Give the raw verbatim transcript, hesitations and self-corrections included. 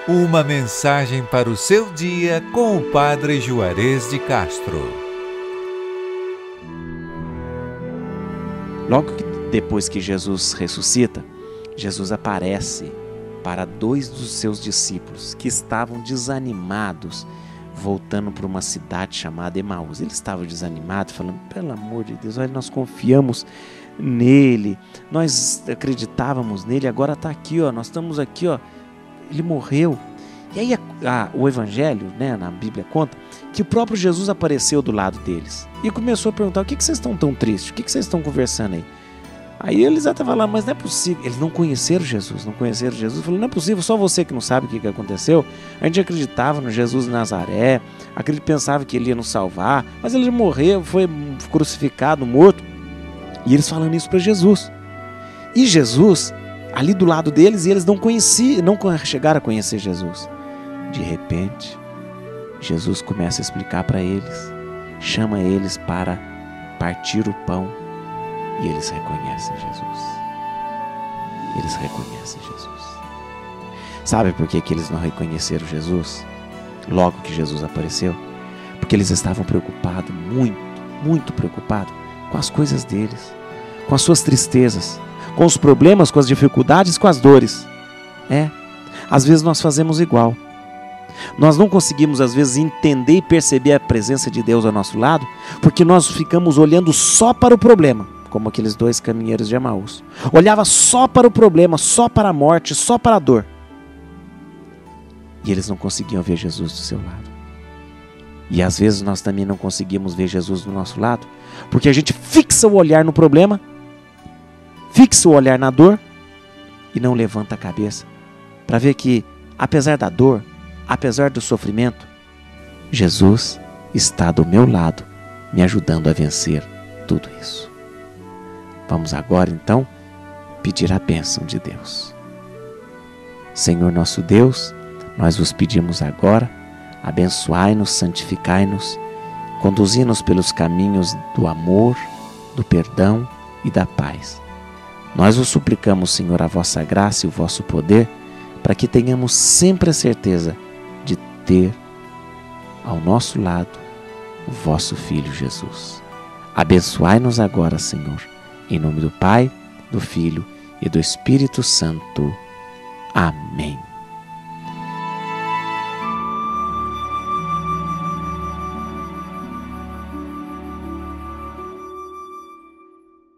Uma mensagem para o seu dia com o Padre Juarez de Castro. Logo que depois que Jesus ressuscita, Jesus aparece para dois dos seus discípulos que estavam desanimados, voltando para uma cidade chamada Emaús. Eles estavam desanimados, falando: pelo amor de Deus, olha, nós confiamos nele, nós acreditávamos nele, agora está aqui, ó, nós estamos aqui, ó, ele morreu. E aí a, a, o Evangelho, né, na Bíblia conta que o próprio Jesus apareceu do lado deles e começou a perguntar: o que, que vocês estão tão tristes? O que, que vocês estão conversando aí? Aí eles até falaram: mas não é possível. Eles não conheceram Jesus, não conheceram Jesus. Falou: não é possível, só você que não sabe o que, que aconteceu. A gente acreditava no Jesus de Nazaré, aquele pensava que ele ia nos salvar, mas ele morreu, foi crucificado, morto. E eles falando isso para Jesus. E Jesus ali do lado deles, e eles não conheciam, não chegaram a conhecer Jesus. De repente, Jesus começa a explicar para eles, chama eles para partir o pão, e eles reconhecem Jesus. Eles reconhecem Jesus. Sabe por que que eles não reconheceram Jesus logo que Jesus apareceu? Porque eles estavam preocupados, muito, muito preocupados com as coisas deles, com as suas tristezas, com os problemas, com as dificuldades, com as dores. É, às vezes nós fazemos igual. Nós não conseguimos, às vezes, entender e perceber a presença de Deus ao nosso lado, porque nós ficamos olhando só para o problema, como aqueles dois caminheiros de Emaús. Olhava só para o problema, só para a morte, só para a dor. E eles não conseguiam ver Jesus do seu lado. E às vezes nós também não conseguimos ver Jesus do nosso lado, porque a gente fixa o olhar no problema, fixa o olhar na dor e não levanta a cabeça para ver que, apesar da dor, apesar do sofrimento, Jesus está do meu lado, me ajudando a vencer tudo isso. Vamos agora, então, pedir a bênção de Deus. Senhor nosso Deus, nós vos pedimos agora, abençoai-nos, santificai-nos, conduzi-nos pelos caminhos do amor, do perdão e da paz. Nós vos suplicamos, Senhor, a vossa graça e o vosso poder, para que tenhamos sempre a certeza de ter ao nosso lado o vosso Filho Jesus. Abençoai-nos agora, Senhor, em nome do Pai, do Filho e do Espírito Santo. Amém.